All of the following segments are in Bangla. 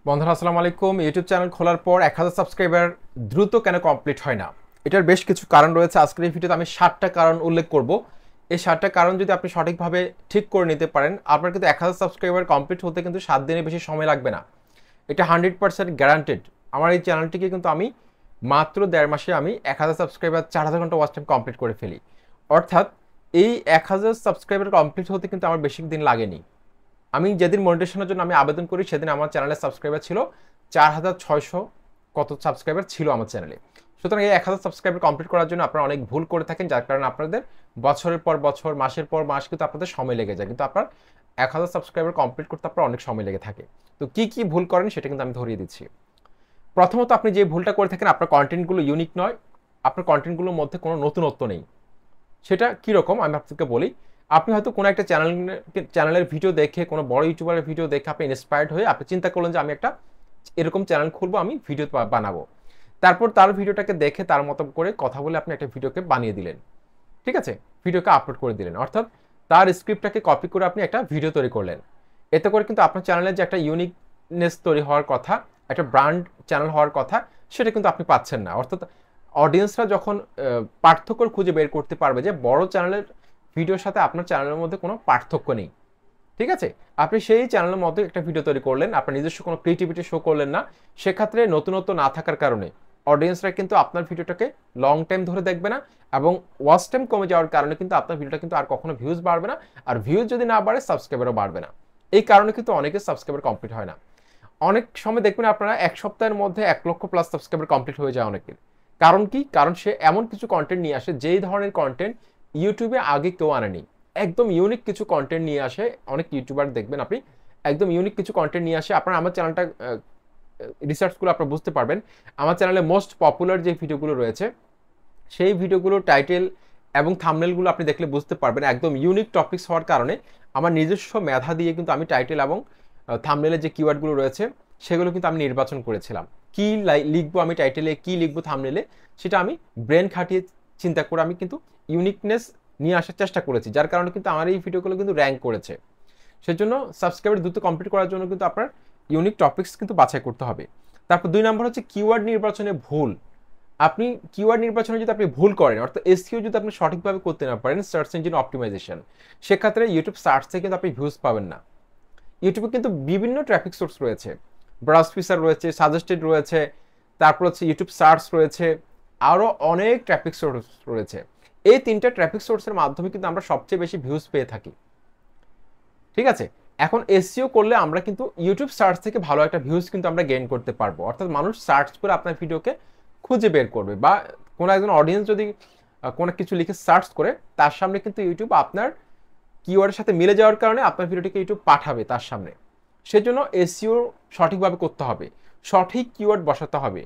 বন্ধুরা আসসালামু আলাইকুম। ইউটিউব চ্যানেল খোলার পর 1000 সাবস্ক্রাইবার দ্রুত কেন কমপ্লিট হয় না, এটার বেশ কিছু কারণ রয়েছে। আজকের এই ভিডিওতে আমি 7টা কারণ উল্লেখ করব। এই 7টা কারণ যদি আপনি সঠিকভাবে ঠিক করে নিতে পারেন, আপনার কিন্তু 1000 সাবস্ক্রাইবার কমপ্লিট হতে কিন্তু 7 দিনের বেশি সময় লাগবে না। এটা 100% গ্যারান্টেড। আমার এই চ্যানেলটিকে কিন্তু আমি মাত্র 1.5 মাসে আমি 1000 সাবস্ক্রাইবার 4000 ঘন্টা ওয়াচ টাইম কমপ্লিট করে ফেলি। অর্থাৎ এই 1000 সাবস্ক্রাইবার কমপ্লিট হতে কিন্তু আমার বেশি দিন লাগেনি। আমি যেদিন মনিটাইজেশনের জন্য আমি আবেদন করি সেদিন আমার চ্যানেলের সাবস্ক্রাইবার ছিল 4600 কত সাবস্ক্রাইবার ছিল আমার চ্যানেলে। সুতরাং এই 1000 সাবস্ক্রাইবার কমপ্লিট করার জন্য আপনারা অনেক ভুল করে থাকেন, যার কারণে আপনাদের বছরের পর বছর, মাসের পর মাস কিন্তু আপনাদের সময় লেগে যায়, কিন্তু আপনার 1000 সাবস্ক্রাইবার কমপ্লিট করতে আপনার অনেক সময় লেগে থাকে। তো কি কি ভুল করেন সেটা কিন্তু আমি ধরিয়ে দিচ্ছি। প্রথমত, আপনি যে ভুলটা করে থাকেন, আপনার কন্টেন্টগুলো ইউনিক নয়, আপনার কন্টেন্টগুলোর মধ্যে কোনো নতুনত্ব নেই। সেটা কীরকম আমি আপনাকে বলি। আপনি হয়তো কোনো একটা চ্যানেলের ভিডিও দেখে, কোনো বড় ইউটিউবারের ভিডিও দেখে আপনি ইন্সপায়ার্ড হয়ে আপনি চিন্তা করলেন যে আমি একটা এরকম চ্যানেল খুলবো, আমি ভিডিও বানাবো। তারপর তার ভিডিওটাকে দেখে তার মতো করে কথা বলে আপনি একটা ভিডিওকে বানিয়ে দিলেন, ঠিক আছে, ভিডিওকে আপলোড করে দিলেন। অর্থাৎ তার স্ক্রিপ্টটাকে কপি করে আপনি একটা ভিডিও তৈরি করলেন। এতে করে কিন্তু আপনার চ্যানেলের যে একটা ইউনিকনেস তৈরি হওয়ার কথা, একটা ব্র্যান্ড চ্যানেল হওয়ার কথা, সেটা কিন্তু আপনি পাচ্ছেন না। অর্থাৎ অডিয়েন্সরা যখন পার্থক্য খুঁজে বের করতে পারবে যে বড় চ্যানেলের ভিডিওর সাথে আপনার চ্যানেলের মধ্যে কোনো পার্থক্য নেই, ঠিক আছে, আপনি সেই চ্যানেলের মধ্যে একটা ভিডিও তৈরি করলেন, আপনার নিজস্ব কোনো ক্রিয়েটিভিটি শো করলেন না, সেক্ষেত্রে নতুনত্ব না থাকার কারণে অডিয়েন্সরা কিন্তু আপনার ভিডিওটাকে লং টাইম ধরে দেখবে না, এবং ওয়াচ টাইম কমে যাওয়ার কারণে কিন্তু আপনার ভিডিওটা কিন্তু আর কখনো ভিউজ বাড়বে না, আর ভিউজ যদি না বাড়ে সাবস্ক্রাইবারও বাড়বে না। এই কারণে কিন্তু অনেকের সাবস্ক্রাইবার কমপ্লিট হয় না। অনেক সময় দেখবেন আপনারা 1 সপ্তাহের মধ্যে 1 লক্ষ প্লাস সাবস্ক্রাইবার কমপ্লিট হয়ে যায় অনেকের। কারণ কি? কারণ সে এমন কিছু কন্টেন্ট নিয়ে আসে যেই ধরনের কন্টেন্ট ইউটিউবে আগে কেউ আনেনি। একদম ইউনিক কিছু কন্টেন্ট নিয়ে আসে। অনেক ইউটিউবার দেখবেন আপনি একদম ইউনিক কিছু কন্টেন্ট নিয়ে আসে। আপনারা আমার চ্যানেলটা রিসার্চগুলো আপনারা বুঝতে পারবেন। আমার চ্যানেলে মোস্ট পপুলার যে ভিডিওগুলো রয়েছে সেই ভিডিওগুলোর টাইটেল এবং থাম্বনেলগুলো আপনি দেখলে বুঝতে পারবেন একদম ইউনিক টপিকস হওয়ার কারণে আমার নিজস্ব মেধা দিয়ে কিন্তু আমি টাইটেল এবং থাম্বনেলের যে কিওয়ার্ডগুলো রয়েছে সেগুলো কিন্তু আমি নির্বাচন করেছিলাম। কি লিখবো আমি টাইটেলে, কি লিখবো থাম্বনেলে, সেটা আমি ব্রেন খাটিয়ে চিন্তা করে আমি কিন্তু ইউনিকনেস নিয়ে আসার চেষ্টা করেছি, যার কারণে কিন্তু আমার এই ভিডিওগুলো কিন্তু র্যাঙ্ক করেছে। সেজন্য সাবস্ক্রাইবার দ্রুত কমপ্লিট করার জন্য কিন্তু আপনার ইউনিক টপিকস কিন্তু বাছাই করতে হবে। তারপর 2 নম্বর হচ্ছে কিওয়ার্ড নির্বাচনে ভুল। আপনি কিওয়ার্ড নির্বাচনে যদি আপনি ভুল করেন, অর্থাৎ এসইও যদি আপনি সঠিকভাবে করতে না পারেন, সার্চ ইঞ্জিন অপটিমাইজেশন, সেক্ষেত্রে ইউটিউব সার্চ থেকে কিন্তু আপনি ভিউজ পাবেন না। ইউটিউবে কিন্তু বিভিন্ন ট্রাফিক সোর্স রয়েছে, ব্রাউজ ফিচার রয়েছে, সাজেস্টেড রয়েছে, তারপর হচ্ছে ইউটিউব সার্চ রয়েছে, আরও অনেক ট্রাফিক সোর্স রয়েছে। এই 3টা ট্রাফিক সোর্সের মাধ্যমে কিন্তু আমরা সবচেয়ে বেশি ভিউজ পেয়ে থাকি, ঠিক আছে। এখন এসইও করলে আমরা কিন্তু ইউটিউব সার্চ থেকে ভালো একটা ভিউজ কিন্তু আমরা গেইন করতে পারবো। অর্থাৎ মানুষ সার্চ করে আপনার ভিডিওকে খুঁজে বের করবে, বা কোনো একজন অডিয়েন্স যদি কোনো কিছু লিখে সার্চ করে, তার সামনে কিন্তু ইউটিউব আপনার কিওয়ার্ডের সাথে মিলে যাওয়ার কারণে আপনার ভিডিওটিকে ইউটিউব পাঠাবে তার সামনে। সেজন্য এসইও সঠিকভাবে করতে হবে, সঠিক কিওয়ার্ড বসাতে হবে।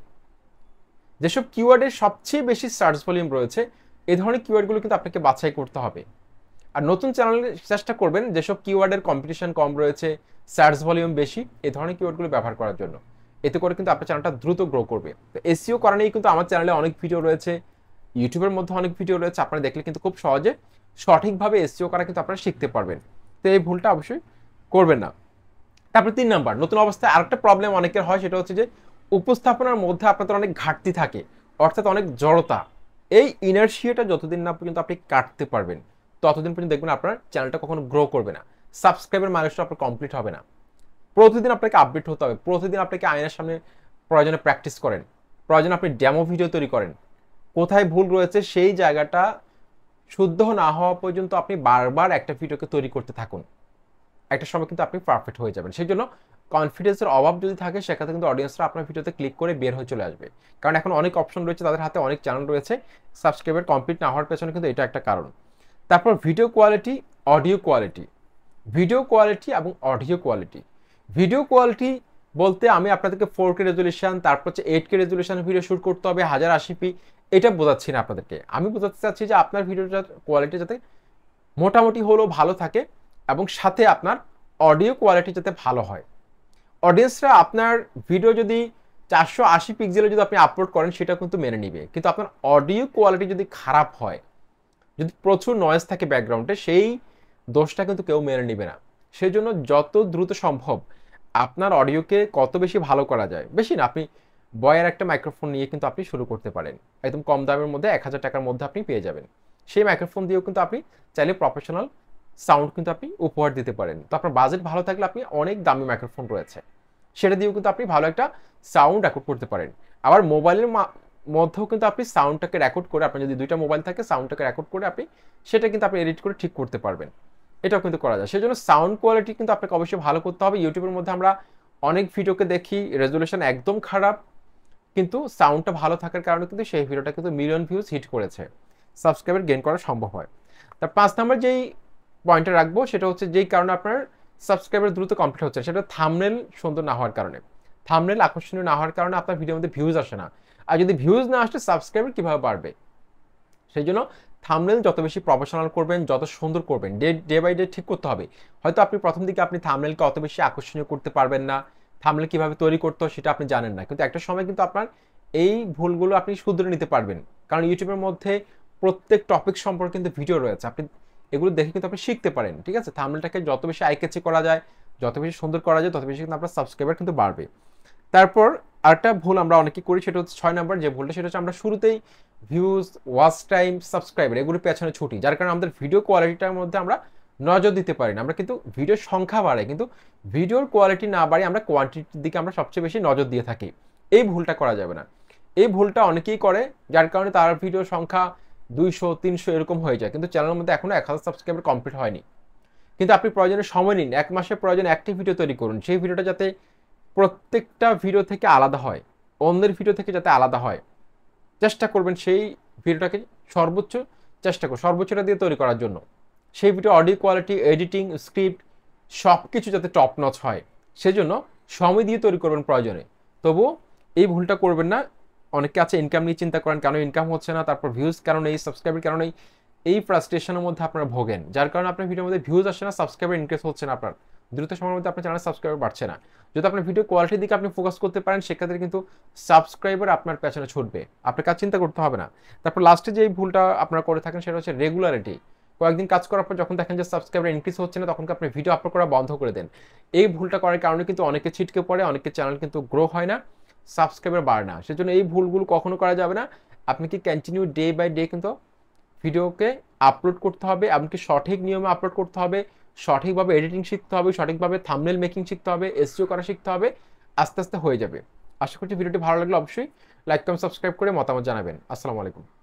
যেসব কিওয়ার্ডের সবচেয়ে বেশি সার্চ ভলিউম রয়েছে, এই ধরনের কিওয়ার্ডগুলো কিন্তু আপনাকে বাছাই করতে হবে। আর নতুন চ্যানেলে চেষ্টা করবেন যেসব কিওয়ার্ডের কম্পিটিশন কম রয়েছে, সার্চ ভলিউম বেশি, এই ধরনের কিওয়ার্ডগুলো ব্যবহার করার জন্য। এতে করে কিন্তু আপনার চ্যানেলটা দ্রুত গ্রো করবে। তো এসইও করা নিয়ে কিন্তু আমার চ্যানেলে অনেক ভিডিও রয়েছে, ইউটিউবের মধ্যে অনেক ভিডিও রয়েছে, আপনারা দেখলে কিন্তু খুব সহজে সঠিকভাবে এসইও করা কিন্তু আপনারা শিখতে পারবেন। তো এই ভুলটা অবশ্যই করবেন না। তারপর 3 নাম্বার, নতুন অবস্থায় আরেকটা প্রবলেম অনেকের হয়, সেটা হচ্ছে যে উপস্থাপনার মধ্যে আপনাদের অনেক ঘাটতি থাকে, অর্থাৎ অনেক জড়তা। এই ইনার্শিয়াটা যতদিন না পর্যন্ত আপনি কাটতে পারবেন, ততদিন পর্যন্ত দেখবেন আপনার চ্যানেলটা কখনো গ্রো করবে না, সাবস্ক্রাইবার মাইলস্টোন আপনার কমপ্লিট হবে না। প্রতিদিন আপনাকে আপডেট হতে হবে, প্রতিদিন আপনাকে আয়নার সামনে প্রয়োজনে প্র্যাকটিস করেন, প্রয়োজনে আপনি ডেমো ভিডিও তৈরি করেন। কোথায় ভুল রয়েছে সেই জায়গাটা শুদ্ধ না হওয়া পর্যন্ত আপনি বারবার একটা ভিডিওকে তৈরি করতে থাকুন। একটা সময় কিন্তু আপনি পারফেক্ট হয়ে যাবেন। সেই জন্য কনফিডেন্সের অভাব যদি থাকে, সেক্ষেত্রে কিন্তু অডিয়েন্সরা আপনার ভিডিওতে ক্লিক করে বের হয়ে চলে আসবে। কারণ এখন অনেক অপশন রয়েছে, তাদের হাতে অনেক চ্যানেল রয়েছে, সাবস্ক্রাইবার কমপ্লিট না হওয়ার পেছনে কিন্তু এটা একটা কারণ। তারপর video quality, audio quality. Video quality এবং অডিও কোয়ালিটি। ভিডিও কোয়ালিটি বলতে আমি আপনাদেরকে 4K রেজুলেশন, তারপর হচ্ছে 8K রেজুলেশন ভিডিও শ্যুট করতে হবে 1080p, এটা বোঝাচ্ছি না আপনাদেরকে। আমি বোঝাতে চাচ্ছি যে আপনার ভিডিওটার কোয়ালিটি যাতে মোটামুটি হলেও ভালো থাকে, এবং সাথে আপনার অডিও কোয়ালিটি যাতে ভালো হয়। অডিয়েন্সরা আপনার ভিডিও যদি 480 পিক্সেলে যদি আপনি আপলোড করেন, সেটা কিন্তু মেনে নিবে, কিন্তু আপনার অডিও কোয়ালিটি যদি খারাপ হয়, যদি প্রচুর নয়েজ থাকে ব্যাকগ্রাউন্ডে, সেই দোষটা কিন্তু কেউ মেনে নিবে না। সেই জন্য যত দ্রুত সম্ভব আপনার অডিওকে কত বেশি ভালো করা যায়, বেশি না, আপনি বয়ের একটা মাইক্রোফোন নিয়ে কিন্তু আপনি শুরু করতে পারেন। একদম কম দামের মধ্যে 1000 টাকার মধ্যে আপনি পেয়ে যাবেন। সেই মাইক্রোফোন দিয়েও কিন্তু আপনি চাইলে প্রফেশনাল সাউন্ড কিন্তু আপনি উপহার দিতে পারেন। তো আপনার বাজেট ভালো থাকলে আপনি অনেক দামি মাইক্রোফোন রয়েছে, সেটা দিয়েও কিন্তু আপনি ভালো একটা সাউন্ড রেকর্ড করতে পারেন। আবার মোবাইলের মধ্যেও কিন্তু আপনি সাউন্ডটাকে রেকর্ড করে, আপনার যদি 2টা মোবাইল থাকে সাউন্ডটাকে রেকর্ড করে আপনি সেটা কিন্তু আপনি এডিট করে ঠিক করতে পারবেন। এটাও কিন্তু করা যায়। সেজন্য সাউন্ড কোয়ালিটি কিন্তু আপনাকে অবশ্যই ভালো করতে হবে। ইউটিউবের মধ্যে আমরা অনেক ভিডিওকে দেখি রেজুলেশন একদম খারাপ, কিন্তু সাউন্ডটা ভালো থাকার কারণে কিন্তু সেই ভিডিওটা কিন্তু মিলিয়ন ভিউজ হিট করেছে, সাবস্ক্রাইবার গেইন করা সম্ভব হয়। তার 5 নাম্বার যেই পয়েন্টটা রাখবো সেটা হচ্ছে যেই কারণে আপনার সাবস্ক্রাইবার দ্রুত কমপ্লিট হচ্ছে, সেটা থাম্বনেল সুন্দর না হওয়ার কারণে। থাম্বনেল আকর্ষণীয় না হওয়ার কারণে আপনার ভিডিওর মধ্যে ভিউজ আসে না। আর যদি ভিউজ না আসলে সাবস্ক্রাইবার কীভাবে বাড়বে? সেই জন্য থাম্বনেল যত বেশি প্রফেশনাল করবেন, যত সুন্দর করবেন, ডে বাই ডে ঠিক করতে হবে। হয়তো আপনি প্রথম দিকে আপনি থাম্বনেলকে অত বেশি আকর্ষণীয় করতে পারবেন না, থাম্বনেল কীভাবে তৈরি করতে হয় সেটা আপনি জানেন না, কিন্তু একটা সময় কিন্তু আপনার এই ভুলগুলো আপনি শুধরে নিতে পারবেন। কারণ ইউটিউবের মধ্যে প্রত্যেক টপিক সম্পর্কে কিন্তু ভিডিও রয়েছে, আপনি এগুলো দেখে কিন্তু আপনি শিখতে পারেন। ঠিক আছে, থাম্বনেলটাকে যত বেশি আইক্যাচি করা যায়, যত বেশি সুন্দর করা যায়, তত বেশি কিন্তু আপনার সাবস্ক্রাইবার কিন্তু বাড়বে। তারপর আরেকটা ভুল আমরা অনেকে করি, সেটা হচ্ছে 6 নাম্বার যে ভুলটা, সেটা হচ্ছে আমরা শুরুতেই ভিউজ, ওয়াচ টাইম, সাবস্ক্রাইবার এগুলোর পেছনে ছুটি, যার কারণে আমাদের ভিডিও কোয়ালিটিটার মধ্যে আমরা নজর দিতে পারি না। আমরা কিন্তু ভিডিওর সংখ্যা বাড়াই, কিন্তু ভিডিওর কোয়ালিটি না বাড়ি আমরা কোয়ান্টিটির দিকে আমরা সবচেয়ে বেশি নজর দিয়ে থাকি। এই ভুলটা করা যাবে না। এই ভুলটা অনেকেই করে, যার কারণে তার ভিডিওর সংখ্যা 200, 300 এরকম হয়ে যায়, কিন্তু চ্যানেলের মধ্যে এখনো 1000 সাবস্ক্রাইবার কমপ্লিট হয়নি। কিন্তু আপনি প্রয়োজনে সময় নিন, 1 মাসের প্রয়োজনে একটি ভিডিও তৈরি করুন, সেই ভিডিওটা যাতে প্রত্যেকটা ভিডিও থেকে আলাদা হয়, অন্যের ভিডিও থেকে যাতে আলাদা হয়, চেষ্টা করবেন সেই ভিডিওটাকে সর্বোচ্চটা দিয়ে তৈরি করার জন্য। সেই video audio quality, editing, script সব কিছু যাতে টপ নচ হয়, সেজন্য সময় দিয়ে তৈরি করবেন প্রয়োজনে। তবুও এই ভুলটা করবেন না। অনেকে আছে ইনকাম নিয়ে চিন্তা করেন, কেন ইনকাম হচ্ছে না, তারপর ভিউজ কেন নেই, সাবস্ক্রাইবার কেন নেই, এই ফ্রাস্ট্রেশনের মধ্যে আপনারা ভোগেন, যার কারণে আপনার ভিডিওর মধ্যে ভিউজ আসছে না, সাবস্ক্রাইবার ইনক্রিজ হচ্ছে না, আপনার দ্রুত সময়ের মধ্যে আপনার চ্যানেল সাবস্ক্রাইবার বাড়ছে না। যদি আপনার ভিডিও কোয়ালিটির দিকে আপনি ফোকাস করতে পারেন, সেক্ষেত্রে কিন্তু সাবস্ক্রাইবার আপনার পেছনে ছুটবে, আপনার কাজ চিন্তা করতে হবে না। তারপর লাস্টে যে ভুলটা আপনারা করে থাকেন সেটা হচ্ছে রেগুলারিটি। কয়েকদিন কাজ করার পর যখন দেখেন যে সাবস্ক্রাইবার ইনক্রিজ হচ্ছে না, তখন আপনি ভিডিও আপলোড করা বন্ধ করে দেন। এই ভুলটা করার কারণে কিন্তু অনেকে ছিটকে পড়ে, অনেকের চ্যানেল কিন্তু গ্রো হয় না, সাবস্ক্রাইবার বাড়ে না। সেজন্য এই ভুলগুলো কখনো করা যাবে না। আপনি কি কন্টিনিউ ডে বাই ডে কিন্তু ভিডিওকে আপলোড করতে হবে, এমনকি সঠিক নিয়মে আপলোড করতে হবে, সঠিকভাবে এডিটিং শিখতে হবে, সঠিকভাবে থাম্বনেল মেকিং শিখতে হবে, এসইও করা শিখতে হবে। আস্তে আস্তে হয়ে যাবে। আশা করছি ভিডিওটি ভালো লাগলে অবশ্যই লাইক, কমেন্ট, সাবস্ক্রাইব করে মতামত জানাবেন। আসসালামু আলাইকুম।